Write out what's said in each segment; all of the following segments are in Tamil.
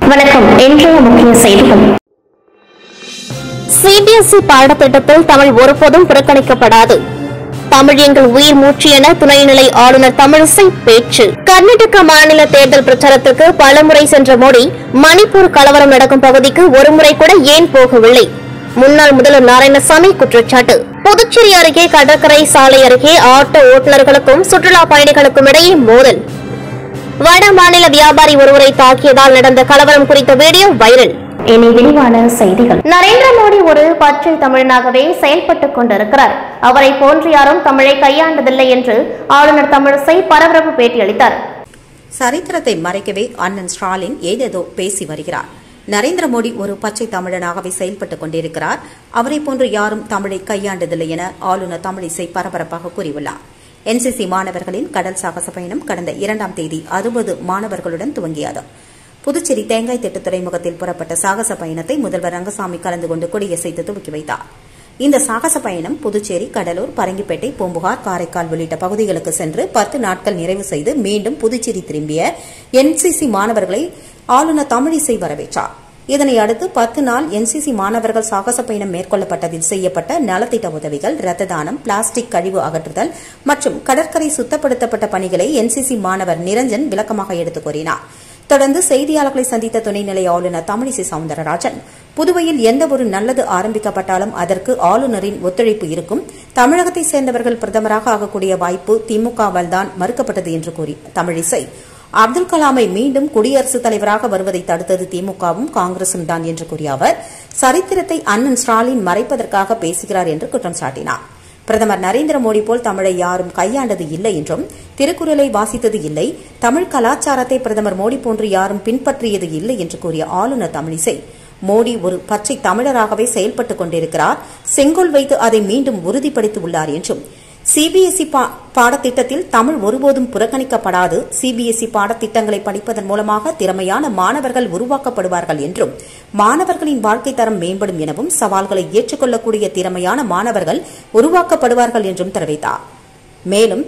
வணக்கம். இன்றைய முக்கிய செய்திகள். சிபிஎஸ்இ பாடத்திட்டத்தில் தமிழ் ஒருபோதும் புறக்கணிக்கப்படாது. தமிழ் எங்கள் உயிர் மூச்சு என துணைநிலை ஆளுநர் தமிழிசை பேச்சு. கர்நாடக மாநில தேர்தல் பிரச்சாரத்திற்கு பலமுறை சென்ற மோடி மணிப்பூர் கலவரம் நடக்கும் பகுதிக்கு ஒருமுறை கூட ஏன் போகவில்லை? முன்னாள் முதல்வர் நாராயணசாமி குற்றச்சாட்டு. புதுச்சேரி அருகே கடற்கரை சாலை அருகே ஆட்டோ ஓட்டுநர்களுக்கும் சுற்றுலா பயணிகளுக்கும் இடையே மோதல். வட மாநில வியாபாரி ஒருவரை தாக்கியதால் நடந்த கலவரம் குறித்த வீடியோ வைரல். இனி விரிவான செய்திகள். நரேந்திர மோடி ஒரு பச்சை தமிழனாகவே செயல்பட்டுக் கொண்டிருக்கிறார். அவரை போன்று யாரும் தமிழை கையாண்டதில்லை என்று ஆளுநர் தமிழிசை பரபரப்பு பேட்டியளித்தார். சரித்திரத்தை மறைக்கவே அண்ணன் ஸ்டாலின் ஏதேதோ பேசி வருகிறார். நரேந்திர மோடி ஒரு பச்சை தமிழனாகவே செயல்பட்டுக் கொண்டிருக்கிறார். அவரை போன்று யாரும் தமிழை கையாண்டதில்லை என ஆளுநர் தமிழிசை பரபரப்பாக கூறியுள்ளார். என்சிசி மாணவர்களின் கடல் சாகச பயணம் கடந்த 2ஆம் தேதி 60 மாணவர்களுடன் துவங்கியது. புதுச்சேரி தேங்காய் திட்டு துறைமுகத்தில் புறப்பட்ட சாகச பயணத்தை முதல்வர் ரங்கசாமி கலந்து கொண்டு கொடியசைத்து துவக்கி வைத்தார். இந்த சாகச பயணம் புதுச்சேரி, கடலூர், பரங்கிப்பேட்டை, பூம்புகார், காரைக்கால் உள்ளிட்ட பகுதிகளுக்கு சென்று 10 நாட்கள் நிறைவு செய்து மீண்டும் புதுச்சேரி திரும்பிய என்சிசி மாணவர்களை ஆளுநர் தமிழிசை வரவேற்றார். இதனை அடுத்து 10 நாள் என்சிசி மாணவர்கள் சாகச பயணம் மேற்கொள்ளப்பட்டதில் செய்யப்பட்ட நலத்திட்ட உதவிகள், ரத்த தானம், பிளாஸ்டிக் கழிவு அகற்றுதல் மற்றும் கடற்கரை சுத்தப்படுத்தப்பட்ட பணிகளை என்சிசி மாணவர் நிரஞ்சன் விளக்கமாக எடுத்துக் கூறினார். தொடர்ந்து செய்தியாளர்களை சந்தித்த துணைநிலை ஆளுநர் தமிழிசை சவுந்தரராஜன், புதுவையில் எந்தவொரு நல்லது ஆரம்பிக்கப்பட்டாலும் அதற்கு ஆளுநரின் ஒத்துழைப்பு இருக்கும். தமிழகத்தை சேர்ந்தவர்கள் பிரதமராக ஆகக்கூடிய வாய்ப்பு திமுகவால் தான் மறுக்கப்பட்டது என்று கூறி தமிழிசை, அப்துல் கலாமை மீண்டும் குடியரசுத் தலைவராக வருவதை தடுத்தது திமுகவும் காங்கிரசும் தான் என்று கூறிய அவர், சரித்திரத்தை அண்ணன் ஸ்டாலின் மறைப்பதற்காக பேசுகிறார் என்று குற்றம் சாட்டினார். பிரதமர் நரேந்திர மோடி போல் தமிழை யாரும் கையாண்டது இல்லை என்றும், திருக்குறளை வாசித்தது இல்லை, தமிழ் கலாச்சாரத்தை பிரதமர் மோடி போன்று யாரும் பின்பற்றியது இல்லை என்று கூறிய ஆளுநர் தமிழிசை, மோடி ஒரு பச்சை தமிழராகவே செயல்பட்டுக் கொண்டிருக்கிறார், செங்கோல் வைத்து அதை மீண்டும் உறுதிப்படுத்தியுள்ளார் என்றும், சிபிஎஸ்இ பாடத்திட்டத்தில் தமிழ் ஒருபோதும் புறக்கணிக்கப்படாது. சிபிஎஸ்இ பாடத்திட்டங்களை படிப்பதன் மூலமாக திறமையான மாணவர்கள் உருவாக்கப்படுவார்கள் என்றும், மாணவர்களின் வாழ்க்கை தரம் மேம்படும் எனவும், சவால்களை ஏற்றுக்கொள்ளக்கூடிய திறமையான மாணவர்கள் உருவாக்கப்படுவார்கள் என்றும் தெரிவித்தார். மேலும்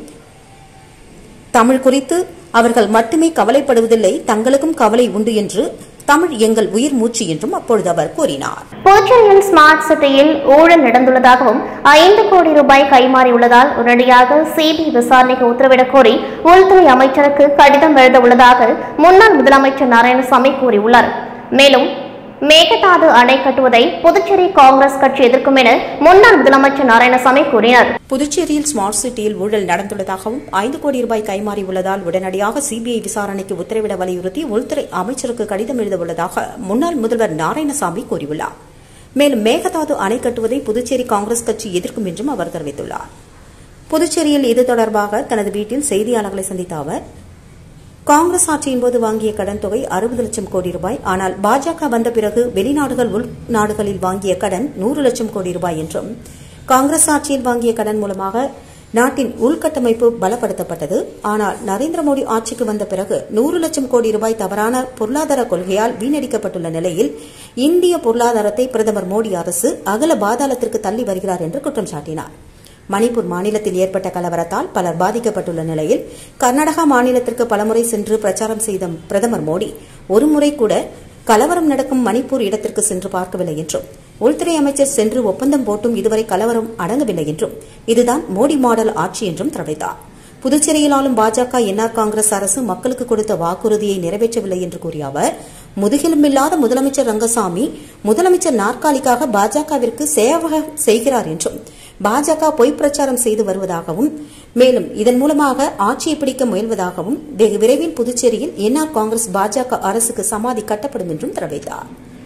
தமிழ் குறித்து அவர்கள் மட்டுமே கவலைப்படுவதில்லை, தங்களுக்கும் கவலை உண்டு என்று, தமிழ் எங்கள் உயிர் மூச்சு என்றும் அப்பொழுது அவர் கூறினார். புதுச்சேரியில் ஸ்மார்ட் சிட்டியில் ஊழல் நடந்துள்ளதாகவும் 5 கோடி ரூபாய் கைமாறியுள்ளதால் உடனடியாக சிபிஐ விசாரணைக்கு உத்தரவிடக் கோரி உள்துறை அமைச்சருக்கு கடிதம் எழுத உள்ளதாக முன்னாள் முதலமைச்சர் நாராயணசாமி கூறியுள்ளார். மேலும் மேகதாது அணை கட்டுவதை புதுச்சேரி காங்கிரஸ் கட்சி எதிர்க்கும் என முன்னாள் முதலமைச்சர் நாராயணசாமி கூறினார். புதுச்சேரியில் ஸ்மார்ட் சிட்டியில் ஊழல் நடந்துள்ளதாகவும் 5 கோடி ரூபாய் கைமாறி உள்ளதால் உடனடியாக சிபிஐ விசாரணைக்கு உத்தரவிட வலியுறுத்தி உள்துறை அமைச்சருக்கு கடிதம் எழுத உள்ளதாக முன்னாள் முதல்வர் நாராயணசாமி கூறியுள்ளார். மேலும் மேகதாது அணை கட்டுவதை புதுச்சேரி காங்கிரஸ் கட்சி எதிர்க்கும் என்றும் அவர் தெரிவித்துள்ளார். புதுச்சேரியில் இது தொடர்பாக தனது வீட்டில் செய்தியாளர்களை சந்தித்த அவர், காங்கிரஸ் ஆட்சியின் போது வாங்கிய கடன் தொகை 60 லட்சம் கோடி ரூபாய். ஆனால் பாஜக வந்த பிறகு வெளிநாடுகள் உள்நாடுகளில் வாங்கிய கடன் 100 லட்சம் கோடி ரூபாய் என்றும், காங்கிரஸ் ஆட்சியில் வாங்கிய கடன் மூலமாக நாட்டின் உள்கட்டமைப்பு பலப்படுத்தப்பட்டது. ஆனால் நரேந்திர மோடி ஆட்சிக்கு வந்த பிறகு 100 லட்சம் கோடி ரூபாய் தவறான பொருளாதார கொள்கையால் வீணடிக்கப்பட்டுள்ள நிலையில் இந்திய பொருளாதாரத்தை பிரதமர் மோடி அரசு அகல பாதாளத்திற்கு தள்ளி வருகிறார் என்று குற்றம் சாட்டினார். மணிப்பூர் மாநிலத்தில் ஏற்பட்ட கலவரத்தால் பலர் பாதிக்கப்பட்டுள்ள நிலையில் கர்நாடகா மாநிலத்திற்கு பலமுறை சென்று பிரச்சாரம் செய்த பிரதமர் மோடி ஒருமுறை கூட கலவரம் நடக்கும் மணிப்பூர் இடத்திற்கு சென்று பார்க்கவில்லை என்றும், உள்துறை அமைச்சர் சென்று ஒப்பந்தம் போட்டும் இதுவரை கலவரம் அடங்கவில்லை என்றும், இதுதான் மோடி மாடல் ஆட்சி என்றும் தெரிவித்தார். புதுச்சேரியில் ஆளும் பாஜக என்ஆர் காங்கிரஸ் அரசு மக்களுக்கு கொடுத்த வாக்குறுதியை நிறைவேற்றவில்லை என்று கூறிய அவர், முதுகெலும்பில்லாத முதலமைச்சர் ரங்கசாமி முதலமைச்சர் நாற்காலிக்காக பாஜகவிற்கு சேவை செய்கிறார் என்றும், பாஜக பொய் பிரச்சாரம் செய்து வருவதாகவும், மேலும் இதன் மூலமாக ஆட்சியை பிடிக்க முயல்வதாகவும், வெகு விரைவில் புதுச்சேரியில் என்ஆர் காங்கிரஸ் பாஜக அரசுக்கு சமாதி கட்டப்படும் என்றும் தெரிவித்தார்.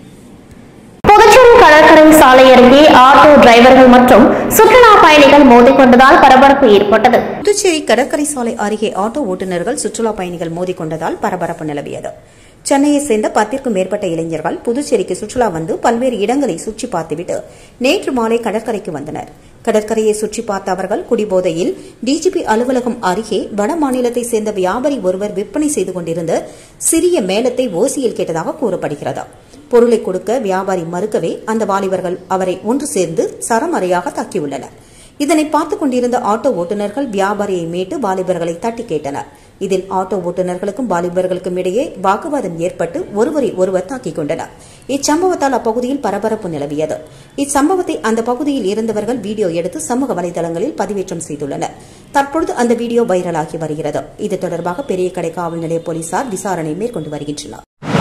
புதுச்சேரி கடற்கரை சாலை அருகே ஆட்டோ டிரைவர்கள் மற்றும் சுற்றுலா பயணிகள் மோதிக்கொண்டதால் பரபரப்பு ஏற்பட்டது. புதுச்சேரி கடற்கரை சாலை அருகே ஆட்டோ ஓட்டுநர்கள், சுற்றுலா பயணிகள் மோதிக்கொண்டதால் பரபரப்பு நிலவியது. சென்னையை சேர்ந்த 10க்கும் மேற்பட்ட இளைஞர்கள் புதுச்சேரிக்கு சுற்றுலா வந்து பல்வேறு இடங்களை சுற்றி பார்த்துவிட்டு நேற்று மாலை கடற்கரைக்கு வந்தனர். கடற்கரையை சுற்றி பார்த்த அவர்கள் குடிபோதையில் டிஜிபி அலுவலகம் அருகே வட மாநிலத்தை சேர்ந்த வியாபாரி ஒருவர் விற்பனை செய்து கொண்டிருந்த சிறிய மேளத்தை ஓசியில் கேட்டதாக கூறப்படுகிறது. பொருளை கொடுக்க வியாபாரி மறுக்கவே அந்த வாலிபர்கள் அவரை ஒன்று சேர்ந்து சரமறையாக தாக்கியுள்ளனர். இதனை பார்த்துக் கொண்டிருந்த ஆட்டோ ஓட்டுநர்கள் வியாபாரியை மீட்டு வாலிபர்களை தட்டி கேட்டனர். இதில் ஆட்டோ ஓட்டுநர்களுக்கும் வாலிபர்களுக்கும் இடையே வாக்குவாதம் ஏற்பட்டு ஒருவரை ஒருவர் தாக்கிக் கொண்டனர். இச்சம்பவத்தால் அப்பகுதியில் பரபரப்பு நிலவியது. இச்சம்பவத்தை அந்த பகுதியில் இருந்தவர்கள் வீடியோ எடுத்து சமூக வலைதளங்களில் பதிவேற்றம் செய்துள்ளனர். தற்பொழுது அந்த வீடியோ வைரலாகி வருகிறது. இது தொடர்பாக பெரியகடை காவல் நிலைய போலீசார் விசாரணை மேற்கொண்டு வருகின்றனர்.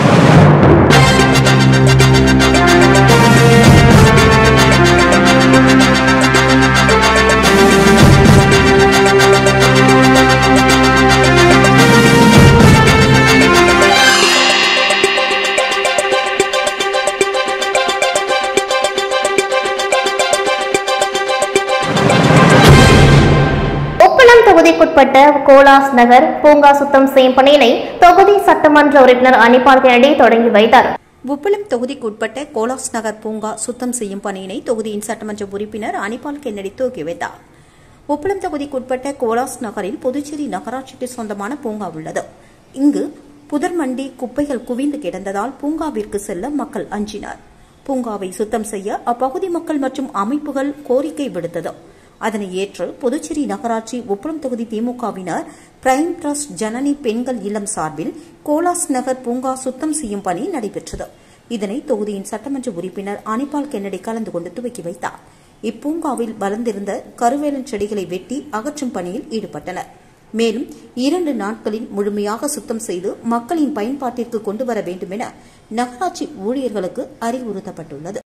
தொகுதிக்குட்பட்ட கோலாஸ் நகர் பூங்கா சுத்தம் செய்யும் பணியினை தொகுதி சட்டமன்ற உறுப்பினர் அனிபால் கென்னடி தொடங்கி வைத்தார். உப்பளம் தொகுதிக்குட்பட்ட கோலாஸ் நகர் பூங்கா சுத்தம் செய்யும் பணியினை தொகுதியின் சட்டமன்ற உறுப்பினர் அனிபால் கென்னடி துவக்கி வைத்தார். உப்பளம் தொகுதிக்குட்பட்ட கோலாஸ் நகரில் புதுச்சேரி நகராட்சிக்கு சொந்தமான பூங்கா உள்ளது. இங்கு புதர்மண்டி குப்பைகள் குவிந்து கிடந்ததால் பூங்காவிற்கு செல்ல மக்கள் அஞ்சினர். பூங்காவை சுத்தம் செய்ய அப்பகுதி மக்கள் மற்றும் அமைப்புகள் கோரிக்கை விடுத்தது. அதனை ஏற்று புதுச்சேரி நகராட்சி உப்பளம் தொகுதி திமுகவினர் பிரைம் டிரஸ்ட் ஜனனி பெண்கள் இல்லம் சார்பில் கோலாஸ் நகர் பூங்கா சுத்தம் செய்யும் பணி நடைபெற்றது. இதனை தொகுதியின் சட்டமன்ற உறுப்பினர் அனிபால் கென்னடி கலந்து கொண்டு துவக்கி வைத்தார். இப்பூங்காவில் வளர்ந்திருந்த கருவேலன் செடிகளை வெட்டி அகற்றும் பணியில் ஈடுபட்டனர். மேலும் 2 நாட்களில் முழுமையாக சுத்தம் செய்து மக்களின் பயன்பாட்டிற்கு கொண்டு வர வேண்டும் என நகராட்சி ஊழியர்களுக்கு அறிவுறுத்தப்பட்டுள்ளது.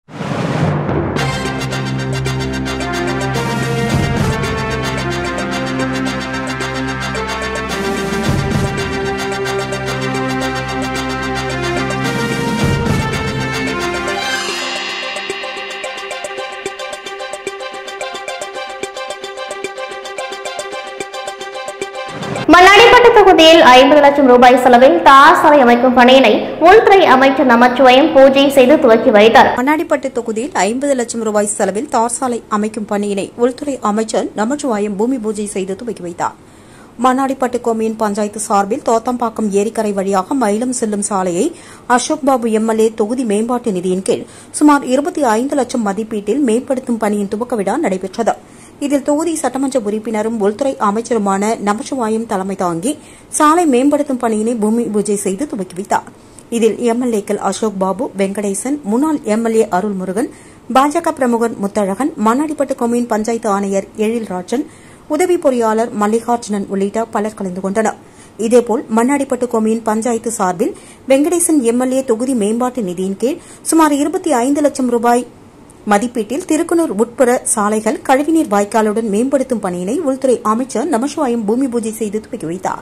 மண்ணாடிப்பட்டு தொகுதியில் 50 லட்சம் ரூபாய் செலவில் தார் சாலை அமைக்கும் பணியினை உள்துறை அமைச்சர் நமச்சிவாயம் பூஜை செய்து துவக்கி வைத்தார். மண்ணாடிப்பட்டு தொகுதியில் 50 லட்சம் ரூபாய் செலவில் தார் சாலை அமைக்கும் பணியினை உள்துறை அமைச்சர் நமச்சிவாயம் பூமி பூஜை செய்து துவக்கி வைத்தார். மண்ணாடிப்பட்டு கொம்யூன் பஞ்சாயத்து சார்பில் தோத்தம்பாக்கம் ஏரிக்கரை வழியாக மயிலம் செல்லும் சாலையை அசோக் பாபு எம்எல்ஏ தொகுதி மேம்பாட்டு நிதியின் கீழ் சுமார் 25 லட்சம் மதிப்பீட்டில் மேம்படுத்தும் பணியின் துவக்க விழா நடைபெற்றது. இதில் தொகுதி சட்டமன்ற உறுப்பினரும் உள்துறை அமைச்சருமான நமச்சிவாயம் தலைமை தாங்கி சாலை மேம்படுத்தும் பணியினை பூமி பூஜை செய்து துவக்கி வைத்தார். இதில் எம்எல்ஏக்கள் அசோக் பாபு, வெங்கடேசன், முன்னாள் எம்எல்ஏ அருள்முருகன், பாஜக பிரமுகர் முத்தழகன், மண்ணாடிப்பட்டு கொம்யூன் பஞ்சாயத்து ஆணையர் எழில்ராஜன், உதவி பொறியாளர் மல்லிகார்ஜுனன் உள்ளிட்ட பலர் கலந்து கொண்டனர். இதேபோல் மண்ணாடிப்பட்டு கொம்யூன் பஞ்சாயத்து சார்பில் வெங்கடேசன் எம்எல்ஏ தொகுதி மேம்பாட்டு நிதியின் கீழ் சுமார் 25 லட்சம் ரூபாய் மதிப்பீட்டில் திருக்குனூர் உட்புற சாலைகள் கழிவுநீர் வாய்க்காலுடன் மேம்படுத்தும் பணியினை உள்துறை அமைச்சர் நமச்சிவாயம் பூமி பூஜை செய்து துவக்கி வைத்தார்.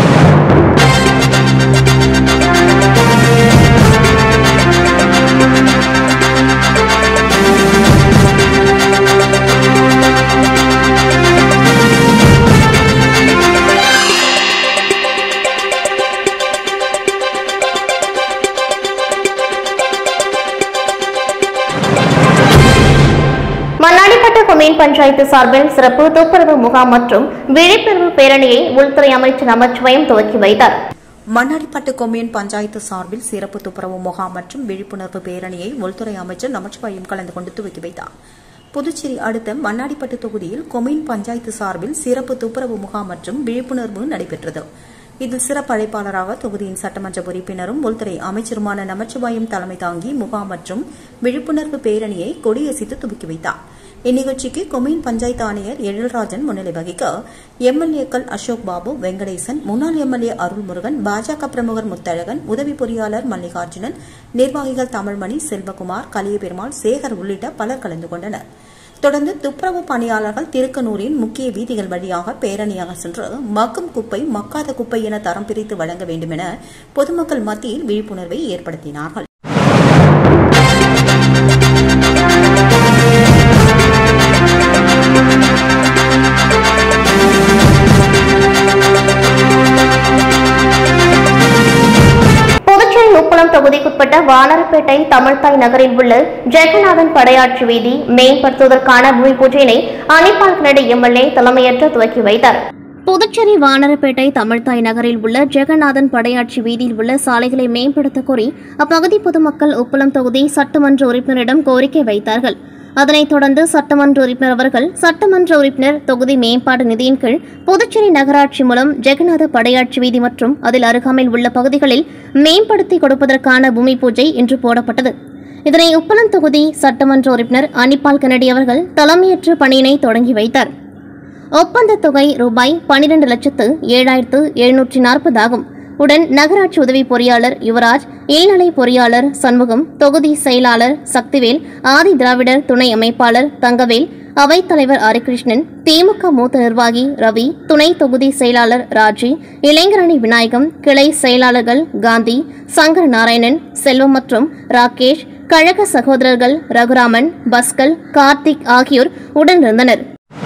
மண்ணாடிப்பட்டு கொம்யூன் பஞ்சாயத்து சார்பில் சிறப்பு துப்புரவு முகாம் மற்றும் விழிப்புணர்வு பேரணியை உள்துறை அமைச்சர் நமச்சிவாயம் துவக்கி வைத்தார். மண்ணாடிப்பட்டு கொம்யூன் பஞ்சாயத்து சார்பில் சிறப்பு துப்புரவு முகாம் மற்றும் விழிப்புணர்வு பேரணியை உள்துறை அமைச்சர் நமச்சிவாயம் கலந்து கொண்டு துவக்கி வைத்தார். புதுச்சேரி அடுத்த மண்ணாடிப்பட்டு தொகுதியில் கொம்யூன் பஞ்சாயத்து சார்பில் சிறப்பு துப்புரவு முகாம் மற்றும் விழிப்புணர்வு நடைபெற்றது. இதில் சிறப்பு அழைப்பாளராக தொகுதியின் சட்டமன்ற உறுப்பினரும் உள்துறை அமைச்சருமான நமச்சிவாயம் தலைமை தாங்கி முகாம் மற்றும் விழிப்புணர்வு பேரணியை கொடியசைத்து துவக்கி வைத்தார். இந்நிகழ்ச்சிக்கு கொம்யூன் பஞ்சாயத்து ஆணையர் எழில்ராஜன் முன்னிலை வகிக்க எம்எல்ஏக்கள் அசோக் பாபு, வெங்கடேசன், முன்னாள் எம்எல்ஏ அருள்முருகன், பாஜக பிரமுகர் முத்தழகன், உதவி பொறியாளர் மல்லிகார்ஜுனன், நிர்வாகிகள் தமிழ்மணி, செல்வகுமார், கலியபெருமாள், சேகர் உள்ளிட்ட பலர் கலந்து கொண்டனர். தொடர்ந்து துப்புரவு பணியாளர்கள் திருக்கனூரின் முக்கிய வீதிகள் வழியாக பேரணியாக சென்று மக்கும் குப்பை, மக்காத குப்பை என தரம் பிரித்து வழங்க வேண்டும் என பொதுமக்கள் மத்தியில் விழிப்புணர்வை ஏற்படுத்தினார்கள். உப்பளம் தொகுதிக்குட்பட்ட வானரப்பேட்டை தமிழ்தாய் நகரில் உள்ள ஜெகநாதன் படையாட்சி வீதி மேம்படுத்துவதற்கான பூமி பூஜையினை அனிபால் கென்னடி எம்எல்ஏ தலைமையேற்று துவக்கி வைத்தார். புதுச்சேரி வானரப்பேட்டை தமிழ்தாய் நகரில் உள்ள ஜெகநாதன் படையாட்சி வீதியில் உள்ள சாலைகளை மேம்படுத்த கோரி அப்பகுதி பொதுமக்கள் உப்பளம் தொகுதி சட்டமன்ற உறுப்பினரிடம் கோரிக்கை வைத்தார்கள். அதனைத் தொடர்ந்து சட்டமன்ற உறுப்பினர் அவர்கள் சட்டமன்ற உறுப்பினர் தொகுதி மேம்பாடு நிதியின் கீழ் புதுச்சேரி நகராட்சி மூலம் ஜெகநாத படையாட்சி வீதி மற்றும் அதில் அருகாமையில் உள்ள பகுதிகளில் மேம்படுத்தி கொடுப்பதற்கான பூமி பூஜை இன்று போடப்பட்டது. இதனை உப்பளம் தொகுதி சட்டமன்ற உறுப்பினர் அனிபால் கென்னடி அவர்கள் தலைமையேற்று பணியினை தொடங்கி வைத்தார். ஒப்பந்த தொகை ரூபாய் 12,07,740 ஆகும். உடன் நகராட்சி உதவி பொறியாளர் யுவராஜ், இல்நிலை பொறியாளர் சண்முகம், தொகுதி செயலாளர் சக்திவேல், ஆதி திராவிடர் துணை அமைப்பாளர் தங்கவேல், அவைத்தலைவர் ஹரிகிருஷ்ணன், திமுக மூத்த நிர்வாகி ரவி, துணை தொகுதி செயலாளர் ராஜி, இளைஞரணி விநாயகம், கிளை செயலாளர்கள் காந்தி, சங்கர் நாராயணன், செல்வம் மற்றும் ராகேஷ், கழக சகோதரர்கள் ரகுராமன், பஸ்கல், கார்த்திக் ஆகியோர் உடனிருந்தனர்.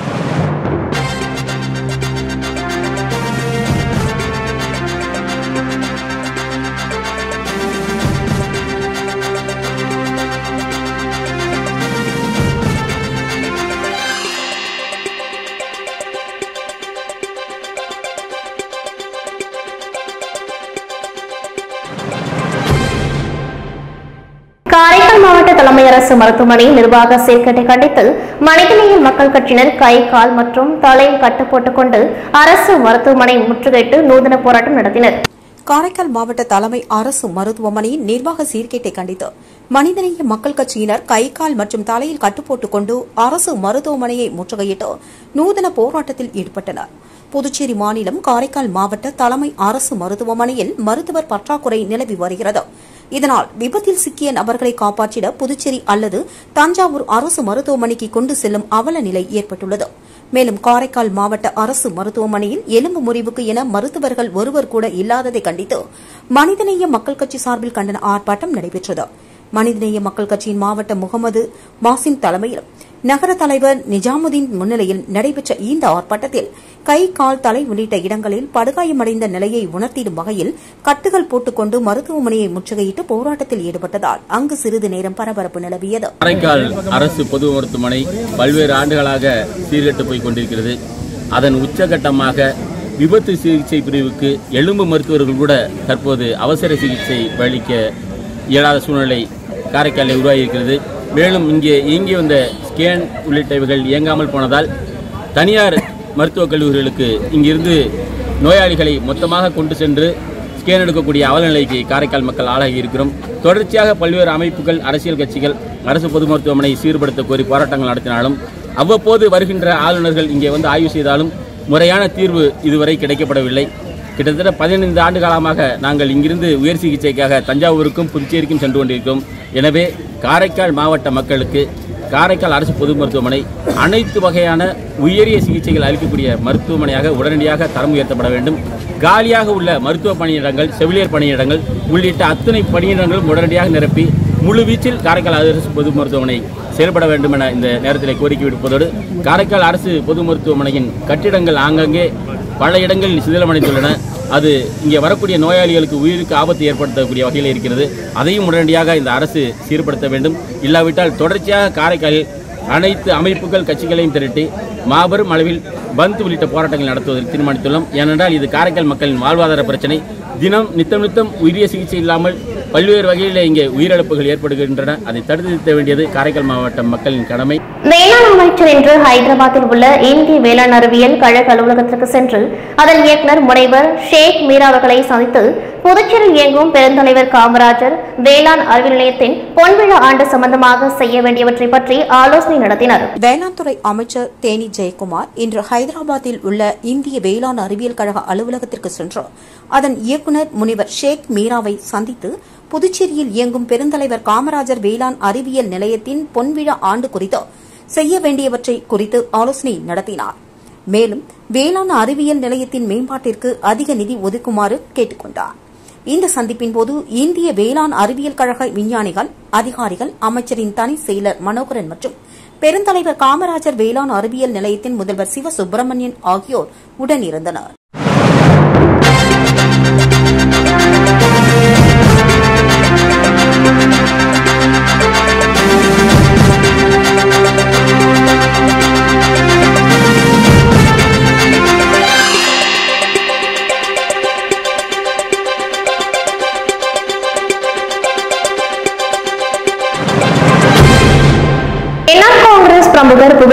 காரைக்கால் மாவட்ட தலைமை அரசு மருத்துவமனை நிர்வாக சீர்கேட்டை கண்டித்து மனிதநேய மக்கள் கட்சியினர் கை, கால் மற்றும் தலையில் கட்டு போட்டுக் கொண்டு அரசு மருத்துவமனை முற்றுகையிட்டு நூதன போராட்டம் நடத்தினர். காரைக்கால் மாவட்ட தலைமை அரசு மருத்துவமனையின் நிர்வாக சீர்கேட்டை கண்டித்து மனிதநேய மக்கள் கட்சியினர் கை, கால் மற்றும் தலையில் கட்டு போட்டுக் கொண்டு அரசு மருத்துவமனையை முற்றுகையிட்டு நூதன போராட்டத்தில் ஈடுபட்டனர். புதுச்சேரி மாநிலம் காரைக்கால் மாவட்ட தலைமை அரசு மருத்துவமனையில் மருத்துவர் பற்றாக்குறை நிலவி வருகிறது. இதனால் விபத்தில் சிக்கிய நபர்களை காப்பாற்றிட புதுச்சேரி அல்லது தஞ்சாவூர் அரசு மருத்துவமனைக்கு கொண்டு செல்லும் அவல நிலை ஏற்பட்டுள்ளது. மேலும் காரைக்கால் மாவட்ட அரசு மருத்துவமனையில் எலும்பு முறிவுக்கு என மருத்துவர்கள் ஒருவர் கூட இல்லாததை கண்டித்து மனிதநேய மக்கள் கட்சி சார்பில் கண்டன ஆர்ப்பாட்டம் நடைபெற்றது. மனிதநேய மக்கள் கட்சியின் மாவட்ட முகமது மாசிம் தலைமையில் நகர தலைவர் நிஜாமுதீன் முன்னிலையில் நடைபெற்ற இந்த ஆர்ப்பாட்டத்தில் கை, கால், தலை உள்ளிட்ட இடங்களில் படுகாயமடைந்த நிலையை உணர்த்திடும் வகையில் கட்டுகள் போட்டுக்கொண்டு மருத்துவமனையை முற்றுகையிட்டு போராட்டத்தில் ஈடுபட்டதால் அங்கு சிறிது நேரம் பரபரப்பு நிலவியது. காரைக்கால் அரசு பொது மருத்துவமனை பல்வேறு ஆண்டுகளாக சீர்கெட்டு போய் கொண்டிருக்கிறது. அதன் உச்சகட்டமாக விபத்து சிகிச்சை பிரிவுக்கு எலும்பு மருத்துவர்கள் கூட தற்போது அவசர சிகிச்சை அளிக்க இயலாத சூழ்நிலை காரைக்காலில் உருவாகியிருக்கிறது. மேலும் இங்கே இயங்கி வந்த ஸ்கேன் உள்ளிட்டவைகள் இயங்காமல் போனதால் தனியார் மருத்துவக் கல்லூரிகளுக்கு இங்கிருந்து நோயாளிகளை மொத்தமாக கொண்டு சென்று ஸ்கேன் எடுக்கக்கூடிய அவலநிலைக்கு காரைக்கால் மக்கள் ஆளாகி இருக்கிறோம். தொடர்ச்சியாக பல்வேறு அமைப்புகள், அரசியல் கட்சிகள் அரசு பொது மருத்துவமனை சீர்படுத்த கோரி போராட்டங்கள் நடத்தினாலும் அவ்வப்போது வருகின்ற ஆளுநர்கள் இங்கே வந்து ஆய்வு செய்தாலும் முறையான தீர்வு இதுவரை கிடைக்கப்படவில்லை. கிட்டத்தட்ட 15 ஆண்டு காலமாக நாங்கள் இங்கிருந்து உயர் சிகிச்சைக்காக தஞ்சாவூருக்கும் புதுச்சேரிக்கும் சென்று கொண்டிருக்கிறோம். எனவே காரைக்கால் மாவட்ட மக்களுக்கு காரைக்கால் அரசு பொது மருத்துவமனை அனைத்து வகையான உயரிய சிகிச்சைகள் அளிக்கக்கூடிய மருத்துவமனையாக உடனடியாக தரம் உயர்த்தப்பட வேண்டும். காலியாக உள்ள மருத்துவ பணியிடங்கள், செவிலியர் பணியிடங்கள் உள்ளிட்ட அத்தனை பணியிடங்களும் உடனடியாக நிரப்பி முழுவீச்சில் காரைக்கால் அரசு பொது மருத்துவமனை செயல்பட வேண்டும் என இந்த நேரத்தில் கோரிக்கை விடுப்பதோடு காரைக்கால் அரசு பொது மருத்துவமனையின் கட்டிடங்கள் ஆங்காங்கே பல இடங்களில் சிதிலமடைந்துள்ளன. அது இங்கே வரக்கூடிய நோயாளிகளுக்கு உயிருக்கு ஆபத்து ஏற்படுத்தக்கூடிய வகையில் இருக்கிறது. அதையும் உடனடியாக இந்த அரசு சீர்படுத்த வேண்டும். இல்லாவிட்டால் தொடர்ச்சியாக காரைக்காலில் அனைத்து அமைப்புகள், கட்சிகளையும் திரட்டி மாபெரும் அளவில் பந்த் உள்ளிட்ட போராட்டங்கள் நடத்துவதற்கு தீர்மானித்துள்ளோம். ஏனென்றால் இது காரைக்கால் மக்களின் வாழ்வாதார பிரச்சனை. தினம் நித்தம் உரிய சிகிச்சை இல்லாமல் பல்வேறு வகையில் இங்கே உயிரிழப்புகள் ஏற்படுகின்றன. அதை தடுத்து நிறுத்த வேண்டியது காரைக்கால் மாவட்ட மக்களின் கடமை. வேளாண் அமைச்சர் இன்று ஹைதராபாத்தில் உள்ள இந்திய வேளாண் அறிவியல் கழக அலுவலகத்திற்கு சென்று அதன் இயக்குநர் முனைவர் ஷேக் மீரா அவர்களை சந்தித்து புதுச்சேரியில் இயங்கும் பெருந்தலைவர் காமராஜர் வேளாண் அறிவியல் நிலையத்தின் பொன்விழா ஆண்டு சம்பந்தமாக செய்ய வேண்டியவற்றை பற்றி ஆலோசனை நடத்தினர். வேளாண் துறை அமைச்சர் தேனி ஜெயக்குமார் இன்று ஹைதராபாத்தில் உள்ள இந்திய வேளாண் அறிவியல் கழக அலுவலகத்திற்கு சென்று அதன் இயக்குநர் முனைவர் ஷேக் மீராவை சந்தித்து புதுச்சேரியில் இயங்கும் பெருந்தலைவர் காமராஜர் வேளாண் அறிவியல் நிலையத்தின் பொன்விழா ஆண்டு குறித்து செய்ய வேண்டியவற்றை குறித்து ஆலோசனை நடத்தினார். மேலும் வேளாண் அறிவியல் நிலையத்தின் மேம்பாட்டிற்கு அதிக நிதி ஒதுக்குமாறு கேட்டுக் கொண்டார். இந்த சந்திப்பின் போது இந்திய வேளாண் அறிவியல் கழக விஞ்ஞானிகள், அதிகாரிகள், அமைச்சரின் தனி செயலர் மனோகரன் மற்றும் பெருந்தலைவர் காமராஜர் வேளாண் அறிவியல் நிலையத்தின் முதல்வர் சிவ சுப்பிரமணியன் ஆகியோர் உடனிருந்தனர்.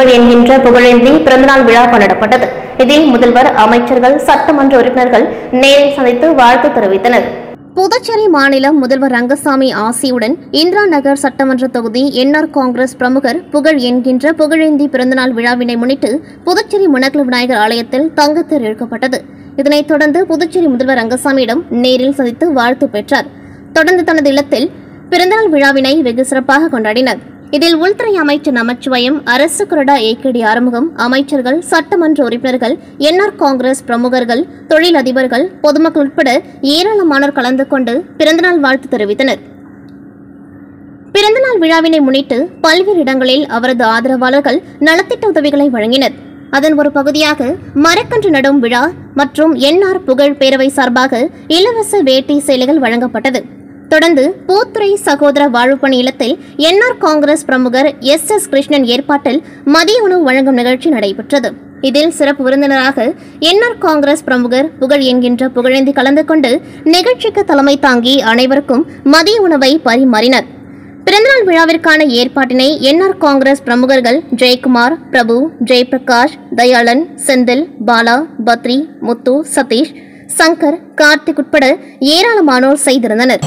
புகழ் என்கின்ற புகழேந்தி பிறந்தநாள் விழா கொண்டாடப்பட்டது. இதில் முதல்வர், அமைச்சர்கள், சட்டமன்ற உறுப்பினர்கள் நேரில் சந்தித்து வாழ்த்து தெரிவித்தனர். புதுச்சேரி மாநிலம் முதல்வர் ரங்கசாமி ஆசியுடன் இந்திரா நகர் சட்டமன்ற தொகுதி என்ஆர் காங்கிரஸ் பிரமுகர் புகழ் என்கின்ற புகழேந்தி பிறந்தநாள் விழாவினை முன்னிட்டு புதுச்சேரி முனகல் விநாயகர் ஆலயத்தில் தங்கத்தேர் இழுக்கப்பட்டது. இதனைத் தொடர்ந்து புதுச்சேரி முதல்வர் ரங்கசாமியிடம் நேரில் சந்தித்து வாழ்த்து பெற்றார். தொடர்ந்து தனது இல்லத்தில் பிறந்தநாள் விழாவினை வெகு சிறப்பாக கொண்டாடினர். இதில் உள்துறை அமைச்சர் நமச்சிவாயம், அரசு கொறடா ஏகேடி ஆறுமுகம், அமைச்சர்கள், சட்டமன்ற உறுப்பினர்கள், என்ஆர் காங்கிரஸ் பிரமுகர்கள், தொழில் அதிபர்கள், பொதுமக்கள் உட்பட ஏராளமானோர் கலந்து கொண்டு பிறந்தநாள் வாழ்த்து தெரிவித்தனர். பிறந்தநாள் விழாவினை முன்னிட்டு பல்வேறு இடங்களில் அவரது ஆதரவாளர்கள் நலத்திட்ட உதவிகளை வழங்கினர். அதன் ஒரு பகுதியாக மரக்கன்று நடும் விழா மற்றும் என்ஆர் புகழ் பேரவை சார்பாக இலவச வேட்டி சேலைகள் வழங்கப்பட்டது. தொடர்ந்து பூத்துறை சகோதர வாழ்வுப்பணி இல்லத்தில் என்ஆர் காங்கிரஸ் பிரமுகர் எஸ் கிருஷ்ணன் ஏற்பாட்டில் மதிய உணவு வழங்கும் நிகழ்ச்சி நடைபெற்றது. இதில் சிறப்பு விருந்தினராக என்ஆர் காங்கிரஸ் பிரமுகர் புகழ் என்கின்ற புகழேந்தி கலந்து கொண்டு நிகழ்ச்சிக்கு தலைமை தாங்கி அனைவருக்கும் மதிய உணவை பரிமாறினர். பிறந்தநாள் விழாவிற்கான ஏற்பாட்டினை என்ஆர் காங்கிரஸ் பிரமுகர்கள் ஜெயக்குமார், பிரபு, ஜெயபிரகாஷ், தயாளன், செந்தில், பாலா, பத்ரி, முத்து, சதீஷ், சங்கர், கார்த்திக் உட்பட ஏராளமானோர் செய்திருந்தனர்.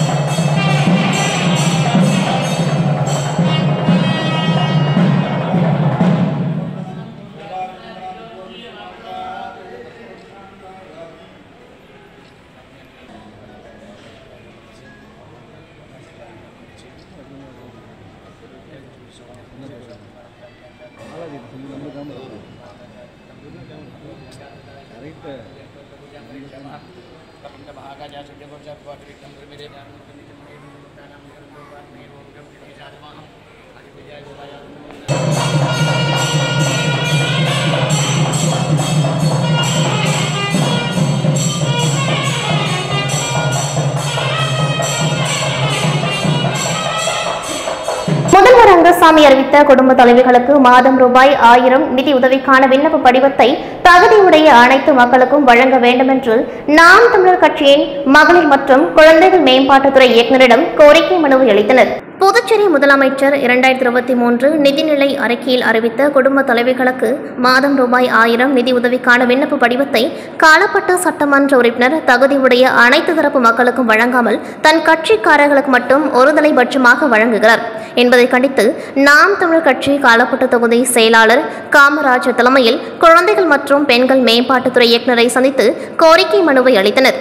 முதல்வர் ரங்கசாமி அறிவித்த குடும்ப தலைவிகளுக்கு மாதம் ரூபாய் 1000 நிதி உதவிக்கான விண்ணப்ப படிவத்தை தகுதியுடைய அனைத்து மக்களுக்கும் வழங்க வேண்டும் என்று நாம் தமிழர் கட்சியின் மகளிர் மற்றும் குழந்தைகள் மேம்பாட்டுத்துறை இயக்குநரிடம் கோரிக்கை மனு அளித்தனர். புதுச்சேரி முதலமைச்சர் 2023 நிதிநிலை அறிக்கையில் அறிவித்த குடும்ப தலைவிகளுக்கு மாதம் ரூபாய் 1000 நிதி உதவிக்கான விண்ணப்ப படிவத்தை காலப்பட்ட சட்டமன்ற உறுப்பினர் தகுதியுடைய அனைத்து தரப்பு மக்களுக்கும் வழங்காமல் தன் கட்சிக்காரர்களுக்கு மட்டும் ஒருதலைபட்சமாக வழங்குகிறார் என்பதை கண்டித்து நாம் தமிழர் கட்சி காலப்பட்ட தொகுதி செயலாளர் காமராஜர் தலைமையில் குழந்தைகள் மற்றும் பெண்கள் மேம்பாட்டுத்துறை இயக்குநரை சந்தித்து கோரிக்கை மனுவை அளித்தனர்.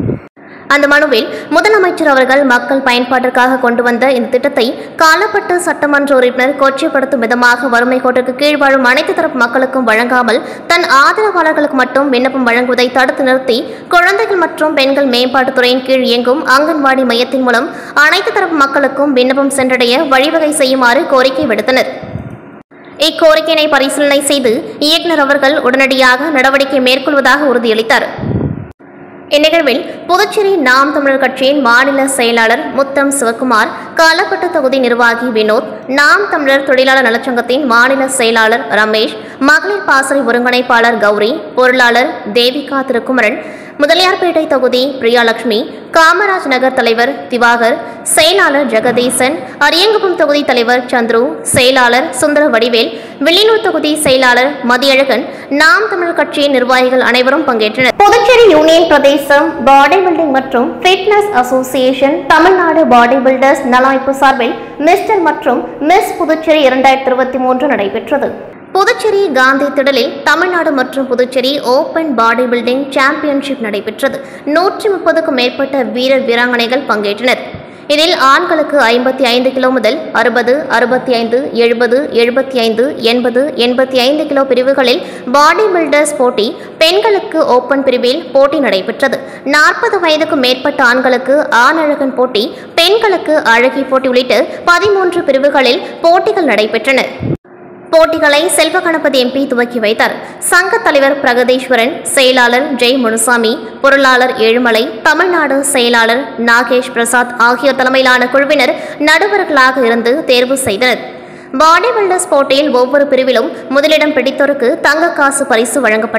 அந்த மனுவில் முதலமைச்சர் அவர்கள் மக்கள் பயன்பாட்டிற்காக கொண்டு வந்த இந்த திட்டத்தை காலப்பட்டு சட்டமன்ற உறுப்பினர் கொச்சைப்படுத்தும் விதமாக வறுமை கோட்டிற்கு கீழ் வாழும் அனைத்து தரப்பு மக்களுக்கும் வழங்காமல் தன் ஆதரவாளர்களுக்கு மட்டும் விண்ணப்பம் வழங்குவதை தடுத்து நிறுத்தி குழந்தைகள் மற்றும் பெண்கள் மேம்பாட்டுத்துறையின் கீழ் இயங்கும் அங்கன்வாடி மையத்தின் மூலம் அனைத்து தரப்பு மக்களுக்கும் விண்ணப்பம் சென்றடைய வழிவகை செய்யுமாறு கோரிக்கை விடுத்தனர். இக்கோரிக்கையினை பரிசீலனை செய்து இயக்குநர் அவர்கள் உடனடியாக நடவடிக்கை மேற்கொள்வதாக உறுதியளித்தார். இந்நிகழ்வில் புதுச்சேரி நாம் தமிழர் கட்சியின் மாநில செயலாளர் முத்தம் சிவகுமார், காலப்பட்ட தொகுதி நிர்வாகி வினோத், நாம் தமிழர் தொழிலாளர் நலச்சங்கத்தின் மாநில செயலாளர் ரமேஷ், மகளிர் பாசறை ஒருங்கிணைப்பாளர் கௌரி, பொருளாளர் தேவிகா திருக்குமரன், முதலியார்பேட்டை தொகுதி பிரியாலட்சுமி, காமராஜ் நகர் தலைவர் திவாகர், செயலாளர் ஜெகதீசன், அரியங்குப்பம் தொகுதி தலைவர் சந்துரு, செயலாளர் சுந்தர வடிவேல், வில்லியனூர் தொகுதி செயலாளர் மதியழகன், நாம் தமிழர் கட்சியின் நிர்வாகிகள் அனைவரும் பங்கேற்றனர். புதுச்சேரி யூனியன் பிரதேசம் பாடி பில்டிங் மற்றும் fitness association Tamil Nadu body builders நலமைப்பு சார்பில் மிஸ்டர் மற்றும் மிஸ் புதுச்சேரி 2023 நடைபெற்றது. புதுச்சேரி காந்தி திடலில் தமிழ்நாடு மற்றும் Puducherry open body building championship நடைபெற்றது. 130க்கும் மேற்பட்ட வீரர் வீராங்கனைகள் பங்கேற்றனர். இதில் ஆண்களுக்கு 55 கிலோ முதல் 60, 65, 70, 75, 80, 85 கிலோ பிரிவுகளில் பாடி பில்டர்ஸ் போட்டி, பெண்களுக்கு ஓபன் பிரிவில் போட்டி நடைபெற்றது. 40 வயதுக்கும் மேற்பட்ட ஆண்களுக்கு ஆண் அழகன் போட்டி, பெண்களுக்கு அழகி போட்டி உள்ளிட்ட 13 பிரிவுகளில் போட்டிகள் நடைபெற்றன. போட்டிகளை செல்வ கணபதி எம்பி துவக்கி வைத்தார். சங்க தலைவர் பிரகதீஸ்வரன், செயலாளர் ஜெய் முனுசாமி, பொருளாளர் ஏழுமலை, தமிழ்நாடு செயலாளர் நாகேஷ் பிரசாத் ஆகியோர் தலைமையிலான குழுவினர் நடுவர்களாக இருந்து தேர்வு செய்தனர். பாடி பில்டர்ஸ் போட்டியில் ஒவ்வொரு பிரிவிலும் முதலிடம் பிடித்தோருக்கு தங்க காசு பரிசு வழங்கப்பட்டது.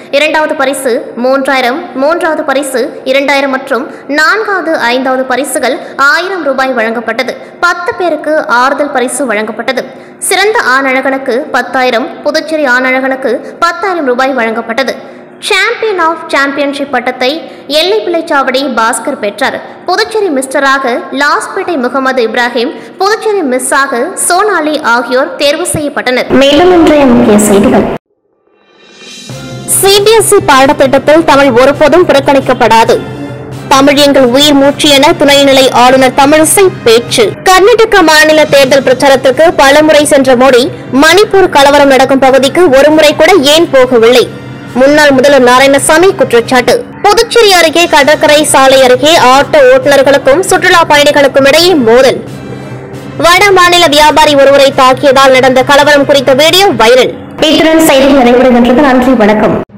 இரண்டாவது பரிசு 3000, மூன்றாவது பரிசு 2000 மற்றும் நான்காவது 5வது பரிசுகள் 1000 ரூபாய் வழங்கப்பட்டது. 10 பேருக்கு ஆறுதல் பரிசு வழங்கப்பட்டது. சிறந்த ஆணழகனுக்கு 10,000, புதுச்சேரி ஆணழகனுக்கு 10,000 ரூபாய் வழங்கப்பட்டது. சாம்பியன் ஆஃப் சாம்பியன்ஷிப் பட்டத்தை எல்லைப்பிள்ளைச்சாவடி பாஸ்கர் பெற்றார். புதுச்சேரி மிஸ்டராக லாஸ்பேட்டை முகமது இப்ராஹிம், புதுச்சேரி மிஸ்ஸாக சோனாலி ஆகியோர் தேர்வு செய்யப்பட்டனர். மேலும் இன்றைய முக்கிய செய்திகள். சிபிஎஸ்இ பாடத்திட்டத்தில் தமிழ் ஒருபோதும் புறக்கணிக்கப்படாது. தமிழ் எங்கள் உயிர் மூச்சு என துணைநிலை ஆளுநர் தமிழிசை பேச்சு. கர்நாடக மாநில தேர்தல் பிரச்சாரத்திற்கு பலமுறை சென்ற மோடி மணிப்பூர் கலவரம் நடக்கும் பகுதிக்கு ஒருமுறை கூட ஏன் போகவில்லை? முன்னாள் முதல்வர் நாராயணசாமி குற்றச்சாட்டு. புதுச்சேரி அருகே கடற்கரை சாலை அருகே ஆட்டோ ஓட்டுநர்களுக்கும் சுற்றுலா பயணிகளுக்கும் இடையே மோதல். வட மாநில வியாபாரி ஒருவரை தாக்கியதால் நடந்த கலவரம் குறித்த வீடியோ வைரல். இத்துடன் செய்தி நிறைவடைகின்றது. நன்றி, வணக்கம்.